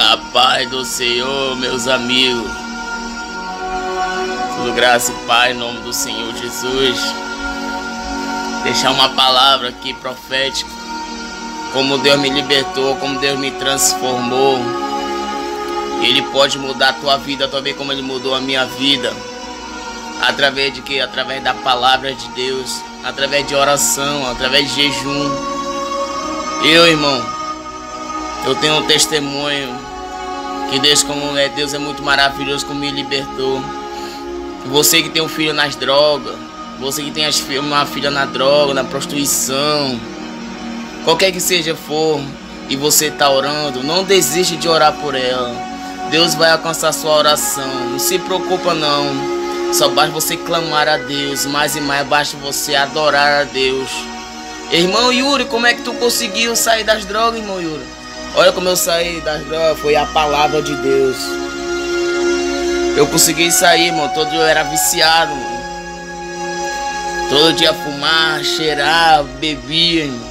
A paz do Senhor, meus amigos. Tudo graça e paz em nome do Senhor Jesus. Deixar uma palavra aqui profética. Como Deus me libertou, como Deus me transformou. Ele pode mudar a tua vida também, como Ele mudou a minha vida. Através de quê? Através da palavra de Deus. Através de oração, através de jejum. Irmão, eu tenho um testemunho que Deus, como é, Deus é muito maravilhoso, como me libertou. Você que tem um filho nas drogas, você que tem uma filha na droga, na prostituição, qualquer que seja for, e você está orando, não desiste de orar por ela. Deus vai alcançar sua oração. Não se preocupa não. Só basta você clamar a Deus, mais e mais basta você adorar a Deus. Irmão Yuri, como é que tu conseguiu sair das drogas, irmão Yuri? Olha como eu saí das drogas, foi a palavra de Deus. Eu consegui sair, irmão, todo dia eu era viciado, irmão. Todo dia fumar, cheirar, bebia, irmão.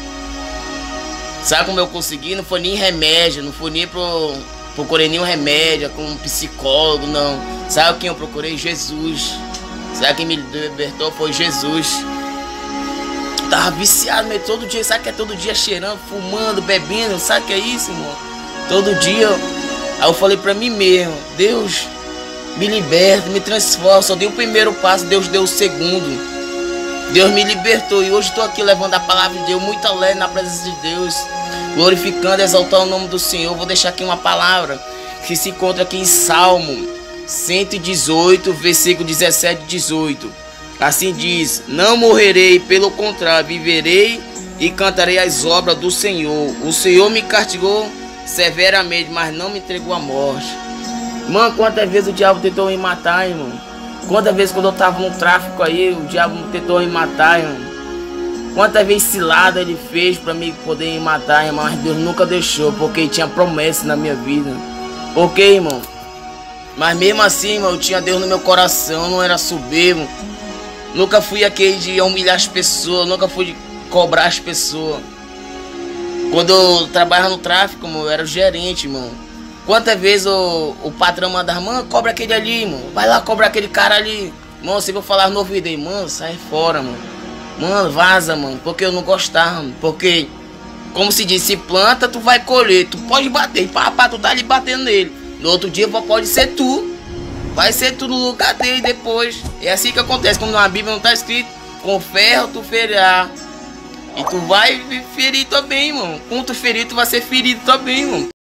Sabe como eu consegui? Não foi nem remédio, não foi nem procurei nenhum remédio com um psicólogo, não. Sabe quem eu procurei? Jesus. Sabe quem me libertou? Foi Jesus. Tava viciado, mas todo dia, sabe que é todo dia cheirando, fumando, bebendo, sabe que é isso, irmão? Todo dia. Aí eu falei pra mim mesmo: Deus, me liberta, me transforma. Só dei o primeiro passo, Deus deu o segundo. Deus me libertou e hoje estou aqui levando a palavra de Deus muito alegre na presença de Deus, glorificando, exaltando o nome do Senhor. Vou deixar aqui uma palavra que se encontra aqui em Salmo 118, versículo 17 e 18. Assim diz: não morrerei, pelo contrário, viverei e cantarei as obras do Senhor. O Senhor me castigou severamente, mas não me entregou à morte. Mano, quantas vezes o diabo tentou me matar, irmão? Quantas vezes quando eu tava no tráfico aí, o diabo tentou me matar, irmão? Quantas vezes cilada ele fez pra mim poder me matar, irmão? Mas Deus nunca deixou, porque ele tinha promessa na minha vida. Ok, irmão? Mas mesmo assim, irmão, eu tinha Deus no meu coração, eu não era soberbo. Nunca fui aquele de humilhar as pessoas, nunca fui de cobrar as pessoas. Quando eu trabalhava no tráfico, irmão, eu era o gerente, irmão. Quantas vezes o patrão mandava: mano, cobra aquele ali, irmão. Vai lá cobrar aquele cara ali. Mano, se eu falar no ouvido aí, mano, sai fora, mano. Mano, vaza, mano. Porque eu não gostava, mano. Porque, como se diz, se planta, tu vai colher. Tu pode bater, papá, tu tá ali batendo nele. No outro dia pode ser tu. Vai ser tu no lugar dele depois. É assim que acontece. Como na Bíblia não tá escrito: com ferro tu ferirá. E tu vai ferir também, irmão. Com tu ferir, tu vai ser ferido também, irmão.